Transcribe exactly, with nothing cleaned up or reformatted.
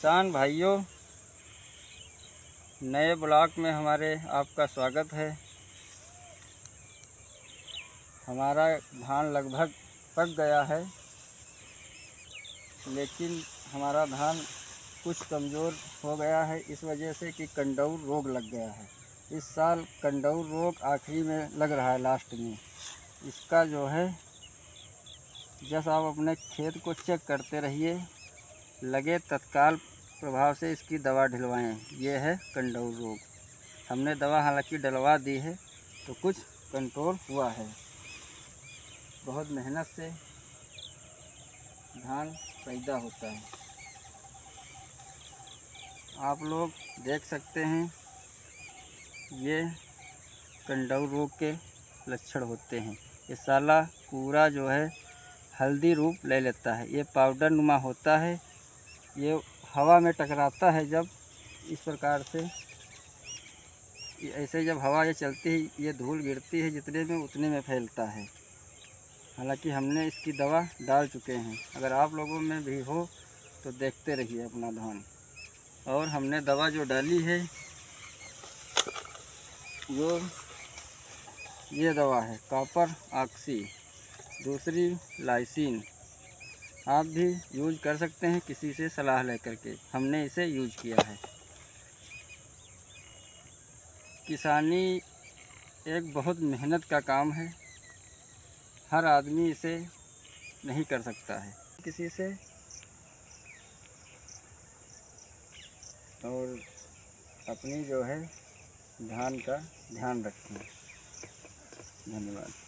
किसान भाइयों, नए ब्लॉग में हमारे आपका स्वागत है। हमारा धान लगभग पक गया है, लेकिन हमारा धान कुछ कमज़ोर हो गया है इस वजह से कि कंडौर रोग लग गया है। इस साल कंडौर रोग आखिरी में लग रहा है, लास्ट में। इसका जो है, जैसे आप अपने खेत को चेक करते रहिए, लगे तत्काल प्रभाव से इसकी दवा डलवाएं। ये है कंडौर रोग। हमने दवा हालांकि डलवा दी है तो कुछ कंट्रोल हुआ है। बहुत मेहनत से धान पैदा होता है। आप लोग देख सकते हैं, ये कंडौर रोग के लक्षण होते हैं। ये साला पूरा जो है हल्दी रूप ले लेता है। ये पाउडर नुमा होता है। ये हवा में टकराता है जब इस प्रकार से, ऐसे जब हवा ये चलती है, ये धूल गिरती है जितने में उतने में फैलता है। हालांकि हमने इसकी दवा डाल चुके हैं। अगर आप लोगों में भी हो तो देखते रहिए अपना धान। और हमने दवा जो डाली है, वो ये दवा है कॉपर ऑक्सी, दूसरी लाइसिन। आप भी यूज कर सकते हैं किसी से सलाह लेकर के। हमने इसे यूज किया है। किसानी एक बहुत मेहनत का काम है। हर आदमी इसे नहीं कर सकता है किसी से। और अपनी जो है धान का ध्यान रखें। धन्यवाद।